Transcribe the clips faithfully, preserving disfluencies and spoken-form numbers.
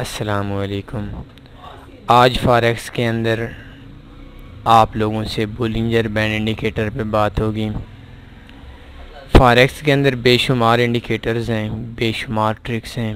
अस्सलामुअलैकुम। आज फॉरेक्स के अंदर आप लोगों से बोलिंजर बैंड इंडिकेटर पे बात होगी। फॉरेक्स के अंदर बेशुमार इंडिकेटर्स हैं, बेशुमार ट्रिक्स हैं।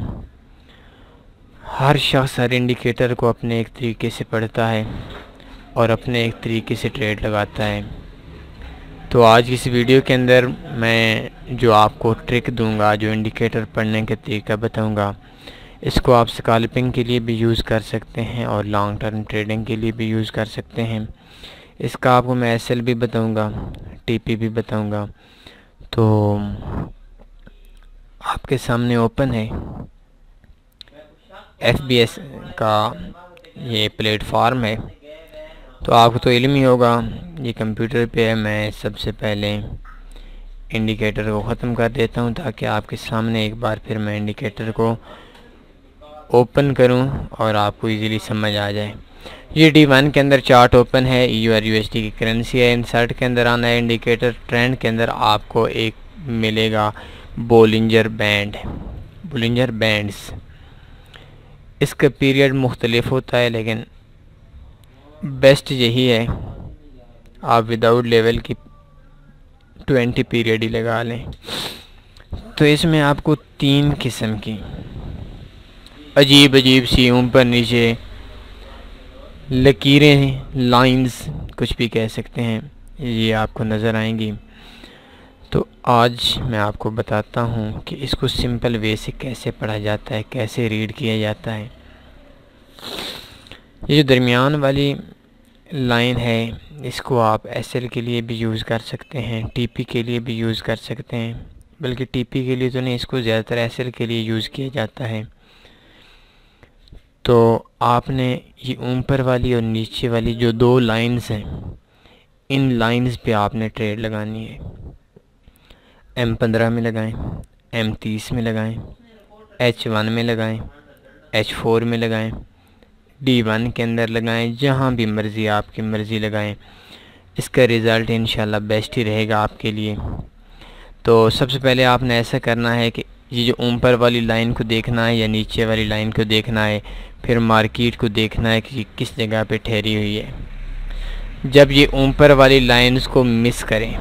हर शख्स हर इंडिकेटर को अपने एक तरीके से पढ़ता है और अपने एक तरीके से ट्रेड लगाता है। तो आज इस वीडियो के अंदर मैं जो आपको ट्रिक दूंगा, जो इंडिकेटर पढ़ने का तरीका बताऊंगा, इसको आप स्कैल्पिंग के लिए भी यूज़ कर सकते हैं और लॉन्ग टर्म ट्रेडिंग के लिए भी यूज़ कर सकते हैं। इसका आपको मैं एस एल भी बताऊंगा, टी पी भी बताऊंगा। तो आपके सामने ओपन है एफ बी एस का ये प्लेटफॉर्म है। तो आपको तो इल्म ही होगा, ये कंप्यूटर पे है। मैं सबसे पहले इंडिकेटर को ख़त्म कर देता हूँ ताकि आपके सामने एक बार फिर मैं इंडिकेटर को ओपन करूं और आपको इजीली समझ आ जाए। ये डी वन के अंदर चार्ट ओपन है, U R U S D की करेंसी है। इंसर्ट के अंदर आना है इंडिकेटर, ट्रेंड के अंदर आपको एक मिलेगा बोलिंजर बैंड, बोलिंजर बैंड्स। इसका पीरियड मुख्तलिफ होता है, लेकिन बेस्ट यही है आप विदाउट लेवल की ट्वेंटी पीरियड ही लगा लें। तो इसमें आपको तीन किस्म की अजीब अजीब सी ऊपर नीचे लकीरें, लाइंस, कुछ भी कह सकते हैं, ये आपको नज़र आएंगी। तो आज मैं आपको बताता हूँ कि इसको सिंपल वे से कैसे पढ़ा जाता है, कैसे रीड किया जाता है। ये जो दरमियान वाली लाइन है, इसको आप एस एल के लिए भी यूज़ कर सकते हैं, टी पी के लिए भी यूज़ कर सकते हैं। बल्कि टी पी के लिए तो नहीं, इसको ज़्यादातर एस एल के लिए यूज़ किया जाता है। तो आपने ये ऊपर वाली और नीचे वाली जो दो लाइंस हैं, इन लाइंस पे आपने ट्रेड लगानी है। एम पंद्रह में लगाएं, एम तीस में लगाएं, एच वन में लगाएं, एच फोर में लगाएं, डी वन के अंदर लगाएं, जहाँ भी मर्ज़ी आपकी मर्ज़ी लगाएं। इसका रिज़ल्ट इंशाल्लाह बेस्ट ही रहेगा आपके लिए। तो सबसे पहले आपने ऐसा करना है कि ये जो ऊपर वाली लाइन को देखना है या नीचे वाली लाइन को देखना है, फिर मार्केट को देखना है कि किस जगह पे ठहरी हुई है। जब ये ऊपर वाली लाइंस को मिस करें,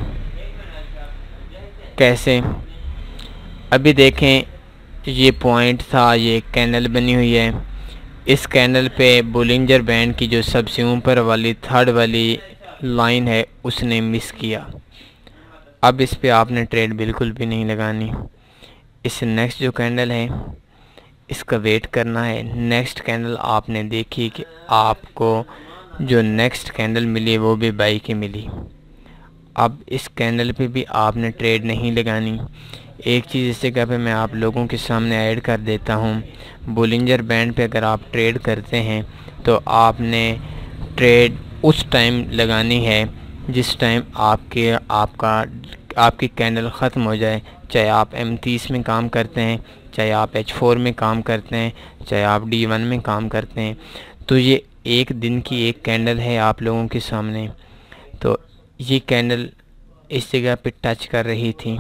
कैसे, अभी देखें ये पॉइंट था, ये कैंडल बनी हुई है। इस कैंडल पे बोलिंजर बैंड की जो सबसे ऊपर वाली थर्ड वाली लाइन है, उसने मिस किया। अब इस पे आपने ट्रेड बिल्कुल भी नहीं लगानी। इससे नेक्स्ट जो कैंडल है, इसका वेट करना है। नेक्स्ट कैंडल आपने देखी कि आपको जो नेक्स्ट कैंडल मिली वो भी बाई की मिली। अब इस कैंडल पे भी आपने ट्रेड नहीं लगानी। एक चीज़ इस जगह पे मैं आप लोगों के सामने ऐड कर देता हूँ। बोलिंजर बैंड पे अगर आप ट्रेड करते हैं तो आपने ट्रेड उस टाइम लगानी है जिस टाइम आपके आपका आपकी कैंडल ख़त्म हो जाए। चाहे आप एम तीस में काम करते हैं, चाहे आप एच फोर में काम करते हैं, चाहे आप डी वन में काम करते हैं। तो ये एक दिन की एक कैंडल है आप लोगों के सामने। तो ये कैंडल इस जगह पे टच कर रही थी,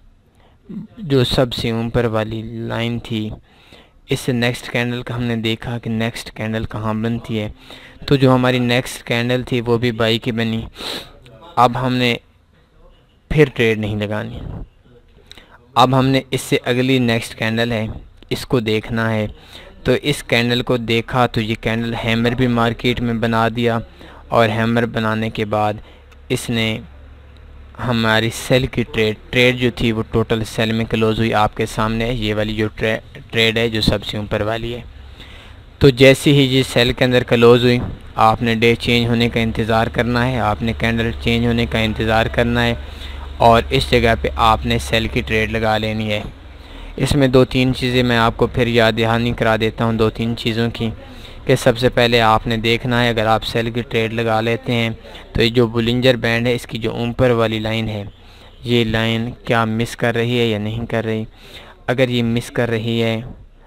जो सबसे ऊपर वाली लाइन थी। इससे नेक्स्ट कैंडल का हमने देखा कि नेक्स्ट कैंडल कहाँ बनती है। तो जो हमारी नेक्स्ट कैंडल थी वो भी बाई की बनी। अब हमने फिर ट्रेड नहीं लगानी। अब हमने इससे अगली नेक्स्ट कैंडल है, इसको देखना है। तो इस कैंडल को देखा तो ये कैंडल हैमर भी मार्केट में बना दिया, और हैमर बनाने के बाद इसने हमारी सेल की ट्रेड ट्रेड जो थी वो टोटल सेल में क्लोज हुई। आपके सामने है ये वाली जो ट्रे, ट्रेड है जो सबसे ऊपर वाली है। तो जैसे ही ये सेल के अंदर क्लोज हुई, आपने डे चेंज होने का इंतज़ार करना है, आपने कैंडल चेंज होने का इंतज़ार करना है, और इस जगह पे आपने सेल की ट्रेड लगा लेनी है। इसमें दो तीन चीज़ें मैं आपको फिर याद दहानी करा देता हूँ, दो तीन चीज़ों की। कि सबसे पहले आपने देखना है, अगर आप सेल की ट्रेड लगा लेते हैं तो ये जो बोलिंजर बैंड है, इसकी जो ऊपर वाली लाइन है, ये लाइन क्या मिस कर रही है या नहीं कर रही। अगर ये मिस कर रही है,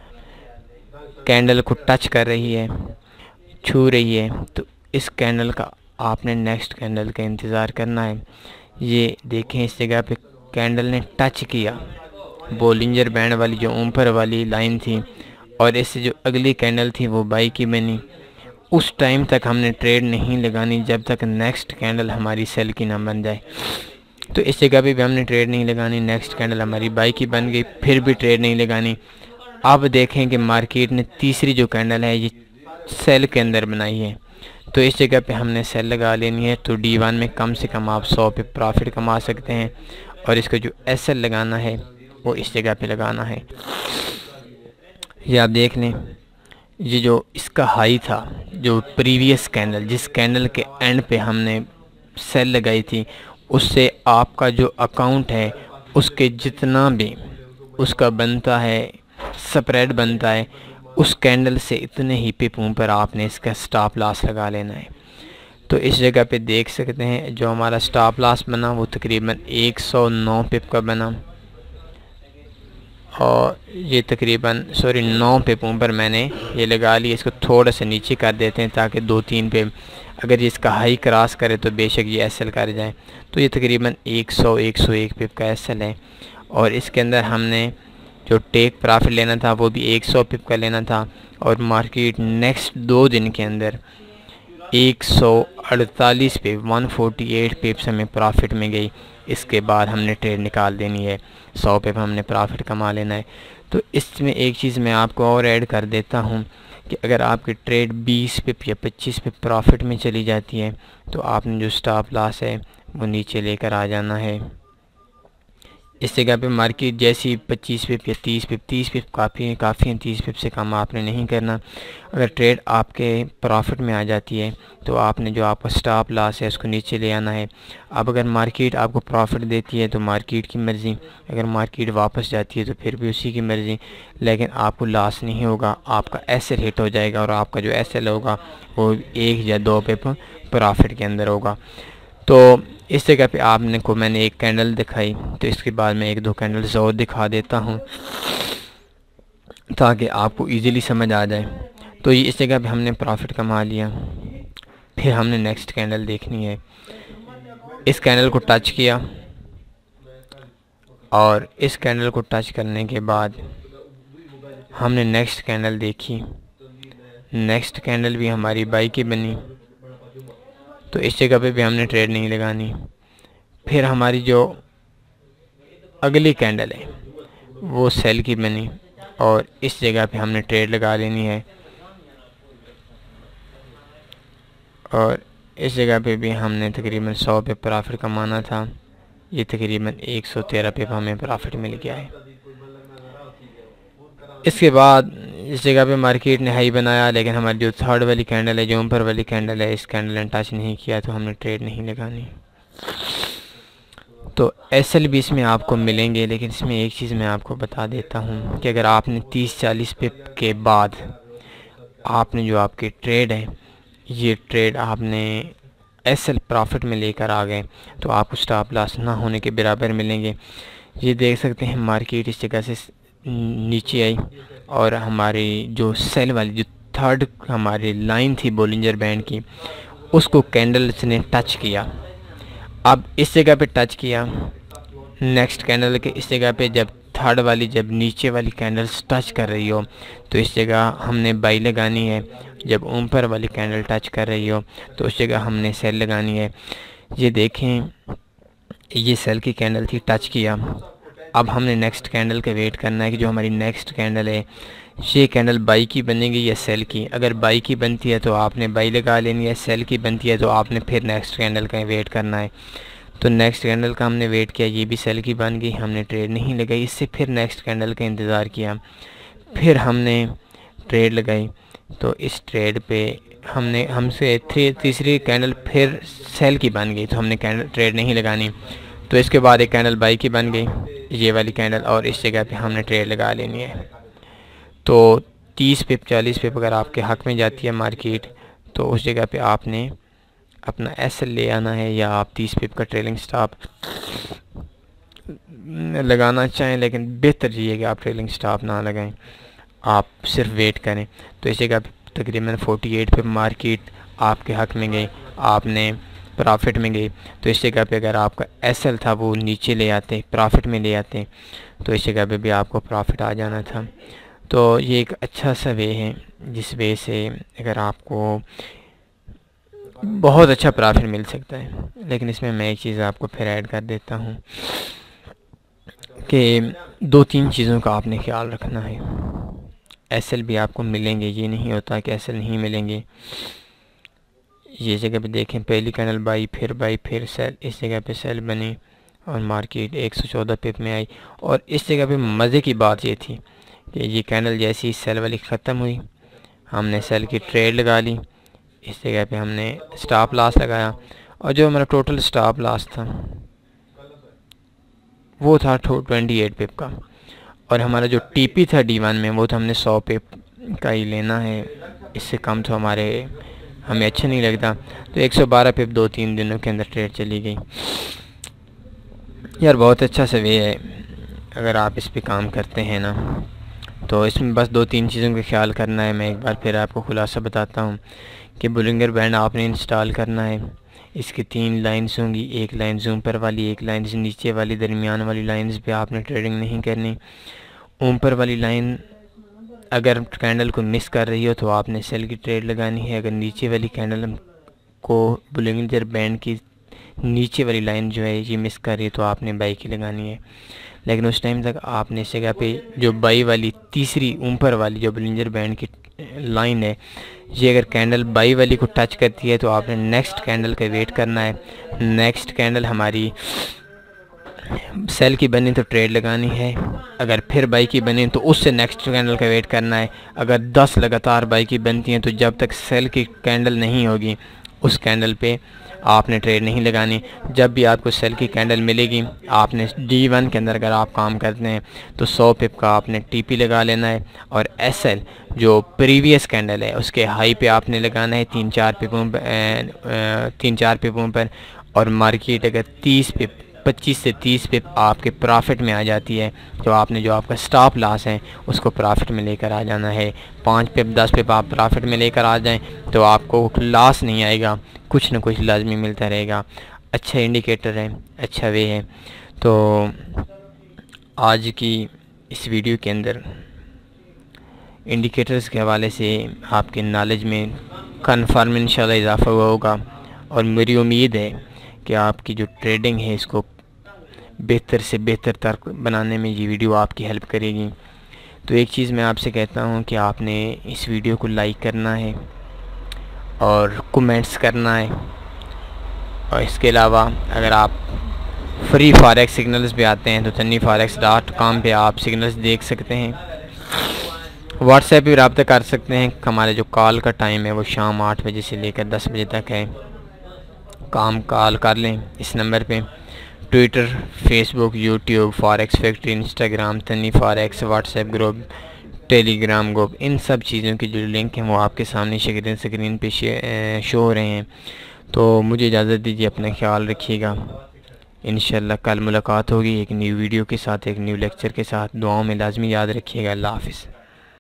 कैंडल को टच कर रही है, छू रही है, तो इस कैंडल का आपने नेक्स्ट कैंडल का इंतज़ार करना है। ये देखें इस जगह पे कैंडल ने टच किया बोलिंजर बैंड वाली जो ऊपर वाली लाइन थी, और इससे जो अगली कैंडल थी वो बाई की बनी। उस टाइम तक हमने ट्रेड नहीं लगानी जब तक नेक्स्ट कैंडल हमारी सेल की ना बन जाए। तो इस जगह पे भी हमने ट्रेड नहीं लगानी। नेक्स्ट कैंडल हमारी बाई की बन गई, फिर भी ट्रेड नहीं लगानी। अब देखें कि मार्केट ने तीसरी जो कैंडल है ये सेल के अंदर बनाई है, तो इस जगह पे हमने सेल लगा लेनी है। तो डी वन में कम से कम आप सौ पे प्रॉफिट कमा सकते हैं, और इसका जो एस एल लगाना है वो इस जगह पे लगाना है। ये आप देख लें, ये जो इसका हाई था, जो प्रीवियस कैंडल जिस कैंडल के एंड पे हमने सेल लगाई थी, उससे आपका जो अकाउंट है उसके जितना भी उसका बनता है स्प्रेड बनता है, उस कैंडल से इतने ही पिपों पर आपने इसका स्टॉप लॉस लगा लेना है। तो इस जगह पे देख सकते हैं जो हमारा स्टॉप लॉस बना वो तकरीबन एक सौ नौ पिप का बना, और ये तकरीबन सॉरी नौ पिपों पर मैंने ये लगा लिया। इसको थोड़ा सा नीचे कर देते हैं ताकि दो तीन पे अगर ये इसका हाई क्रॉस करे तो बेशक ये एस एल कर जाए। तो ये तकरीबन एक सौ एक सौ एक पिप का एस एल है, और इसके अंदर हमने जो टेक प्रॉफिट लेना था वो भी एक सौ पिप का लेना था, और मार्केट नेक्स्ट दो दिन के अंदर एक सौ अड़तालीस पे एक सौ अड़तालीस पिप्स हमें प्रॉफिट में गई। इसके बाद हमने ट्रेड निकाल देनी है, सौ पिप हमने प्रॉफिट कमा लेना है। तो इसमें एक चीज़ मैं आपको और ऐड कर देता हूँ कि अगर आपकी ट्रेड बीस पिप या पच्चीस पिप प्रॉफिट में चली जाती है तो आपने जो स्टॉप लॉस है वो नीचे लेकर आ जाना है। इस जगह पे मार्केट जैसी पच्चीस पिप या तीस पिप तीस पिप काफ़ी है काफ़ी है तीस पिप से कम आपने नहीं करना। अगर ट्रेड आपके प्रॉफिट में आ जाती है तो आपने जो आपका स्टॉप लॉस है उसको नीचे ले आना है। अब अगर मार्केट आपको प्रॉफिट देती है तो मार्केट की मर्ज़ी, अगर मार्केट वापस जाती है तो फिर भी उसी की मर्ज़ी, लेकिन आपको लॉस नहीं होगा, आपका एसएल हिट हो जाएगा, और आपका जो एसएल होगा वो एक या दो पिप प्रॉफिट के अंदर होगा। तो इस जगह पे आपने को मैंने एक कैंडल दिखाई, तो इसके बाद मैं एक दो कैंडल्स और दिखा देता हूँ ताकि आपको इजीली समझ आ जाए। तो ये इस जगह पे हमने प्रॉफिट कमा लिया, फिर हमने नेक्स्ट कैंडल देखनी है। इस कैंडल को टच किया, और इस कैंडल को टच करने के बाद हमने नेक्स्ट कैंडल देखी। नेक्स्ट कैंडल भी हमारी बाई की बनी, तो इस जगह पे भी हमने ट्रेड नहीं लगानी। फिर हमारी जो अगली कैंडल है वो सेल की बनी, और इस जगह पे हमने ट्रेड लगा लेनी है, और इस जगह पे भी हमने तकरीबन सौ पे प्रॉफिट कमाना था। ये तकरीबन एक सौ तेरह पे हमें प्रॉफिट मिल गया है। इसके बाद इस जगह पे मार्केट ने हाई बनाया, लेकिन हमारी जो थर्ड वाली कैंडल है, जो ऊपर वाली कैंडल है, इस कैंडल ने टच नहीं किया, तो हमने ट्रेड नहीं लगानी। तो एस एल भी इसमें आपको मिलेंगे, लेकिन इसमें एक चीज़ मैं आपको बता देता हूँ कि अगर आपने तीस चालीस पिप के बाद आपने जो आपके ट्रेड है ये ट्रेड आपने एस एल प्रॉफिट में लेकर आ गए तो आपको स्टॉप लॉस ना होने के बराबर मिलेंगे। ये देख सकते हैं मार्केट इस जगह से नीचे आई, और हमारी जो सेल वाली जो थर्ड हमारी लाइन थी बोलिंजर बैंड की, उसको कैंडल्स ने टच किया। अब इस जगह पे टच किया, नेक्स्ट कैंडल के इस जगह पे जब थर्ड वाली जब नीचे वाली कैंडल्स टच कर रही हो तो इस जगह हमने बाई लगानी है। जब ऊपर वाली कैंडल टच कर रही हो तो उस जगह हमने सेल लगानी है। ये देखें, ये सेल की कैंडल थी, टच किया। अब हमने नेक्स्ट कैंडल का वेट करना है कि जो हमारी नेक्स्ट कैंडल है ये कैंडल बाई की बनेगी या सेल की। अगर बाई की बनती है तो आपने बाई लगा लेनी है, सेल की बनती है तो आपने फिर नेक्स्ट कैंडल का वेट करना है। तो नेक्स्ट कैंडल का हमने वेट किया, ये भी सेल की बन गई, हमने ट्रेड नहीं लगाई। इससे फिर नेक्स्ट कैंडल का इंतज़ार किया, फिर हमने ट्रेड लगाई। तो इस ट्रेड पे हमने हमसे थ्री तीसरी कैंडल फिर सेल की बन गई, तो हमने कैंडल ट्रेड नहीं लगानी। तो इसके बाद एक कैंडल बाई की बन गई, ये वाली कैंडल, और इस जगह पे हमने ट्रेड लगा लेनी है। तो तीस पिप चालीस पिप अगर आपके हक में जाती है मार्केट तो उस जगह पे आपने अपना एस एल ले आना है, या आप तीस पिप का ट्रेलिंग स्टॉप लगाना चाहें, लेकिन बेहतर ये है कि आप ट्रेलिंग स्टॉप ना लगाएं, आप सिर्फ वेट करें। तो इस जगह तकरीबन अड़तालीस पे मार्केट आपके हक में गई, आपने प्रॉफिट में गई। तो इस जगह पे अगर आपका एस एल था वो नीचे ले आते, प्रॉफिट में ले आते, तो इस जगह पे भी आपको प्रॉफिट आ जाना था। तो ये एक अच्छा सा वे है जिस वे से अगर आपको बहुत अच्छा प्रॉफिट मिल सकता है। लेकिन इसमें मैं एक चीज़ आपको फिर ऐड कर देता हूँ कि दो तीन चीज़ों का आपने ख्याल रखना है। एस एल भी आपको मिलेंगे, ये नहीं होता कि एस एल नहीं मिलेंगे। ये जगह पे देखें, पहली कैंडल बाई, फिर बाई, फिर सेल, इस जगह पे सेल बनी और मार्केट एक सौ चौदह पिप में आई। और इस जगह पे मज़े की बात ये थी कि ये कैंडल जैसी सेल वाली ख़त्म हुई, हमने सेल की ट्रेड लगा ली। इस जगह पे हमने स्टॉप लॉस लगाया और जो हमारा टोटल स्टॉप लॉस था वो था ट्वेंटी एट पिप का। और हमारा जो टीपी था डी वन में वो तो हमने सौ पिप का ही लेना है, इससे कम तो हमारे हमें अच्छा नहीं लगता। तो एक सौ बारह पिप दो तीन दिनों के अंदर ट्रेड चली गई। यार बहुत अच्छा सा वे है, अगर आप इस पे काम करते हैं ना तो इसमें बस दो तीन चीज़ों का ख्याल करना है। मैं एक बार फिर आपको खुलासा बताता हूँ कि बुलिंगर बैंड आपने इंस्टॉल करना है। इसकी तीन लाइंस होंगी, एक लाइन जूम पर वाली, एक लाइन नीचे वाली, दरमियान वाली लाइंस पे आपने ट्रेडिंग नहीं करनी। ऊपर वाली लाइन अगर कैंडल को मिस कर रही हो तो आपने सेल की ट्रेड लगानी है। अगर नीचे वाली कैंडल को बुलिंगर बैंड की नीचे वाली लाइन जो है ये मिस कर रही है तो आपने बाई की लगानी है। लेकिन उस टाइम तक आपने इस जगह पे जो बाई वाली तीसरी ऊपर वाली जो बुलिंगर बैंड की लाइन है, ये अगर कैंडल बाई वाली को टच करती है तो आपने नेक्स्ट कैंडल का वेट करना है। नेक्स्ट कैंडल हमारी सेल की बनी तो ट्रेड लगानी है, अगर फिर बाई की बनी तो उससे नेक्स्ट कैंडल का वेट करना है। अगर दस लगातार बाई की बनती हैं तो जब तक सेल की कैंडल नहीं होगी उस कैंडल पे आपने ट्रेड नहीं लगानी। जब भी आपको सेल की कैंडल मिलेगी आपने डी वन के अंदर अगर आप काम करते हैं तो सौ पिप का आपने टीपी लगा लेना है। और एस एल जो प्रीवियस कैंडल है उसके हाई पे आपने लगाना है तीन चार पिपों पर, तीन चार पिपों पर। और मार्केट अगर तीस पिप पच्चीस से तीस पिप आपके प्रॉफिट में आ जाती है तो आपने जो आपका स्टॉप लॉस है उसको प्रॉफिट में लेकर आ जाना है। पाँच पिप दस पिप आप प्रॉफिट में लेकर आ जाएं तो आपको लॉस नहीं आएगा, कुछ ना कुछ लाजमी मिलता रहेगा। अच्छा इंडिकेटर है, अच्छा वे है। तो आज की इस वीडियो के अंदर इंडिकेटर्स के हवाले से आपके नॉलेज में कन्फर्म इंशाल्लाह इजाफ़ा हुआ होगा और मेरी उम्मीद है कि आपकी जो ट्रेडिंग है इसको बेहतर से बेहतर तर बनाने में ये वीडियो आपकी हेल्प करेगी। तो एक चीज़ मैं आपसे कहता हूँ कि आपने इस वीडियो को लाइक करना है और कमेंट्स करना है। और इसके अलावा अगर आप फ्री फॉरेक्स सिग्नल्स पे आते हैं तो तनी फॉरेक्स डॉट कॉम पर आप सिग्नल्स देख सकते हैं। व्हाट्सएप पर रब्ता कर सकते हैं। हमारे जो कॉल का टाइम है वो शाम आठ बजे से लेकर दस बजे तक है। काम कॉल कर लें इस नंबर पे। Twitter, Facebook, YouTube, forex factory, Instagram, तनी forex, WhatsApp group, Telegram group, इन सब चीज़ों के जो लिंक हैं वो आपके सामने स्क्रीन स्क्रीन पे शो हो रहे हैं। तो मुझे इजाज़त दीजिए, अपना ख्याल रखिएगा। इंशाल्लाह कल मुलाकात होगी एक न्यू वीडियो के साथ, एक न्यू लेक्चर के साथ। दुआओं में लाजमी याद रखिएगा। अल्लाह हाफ़िज़।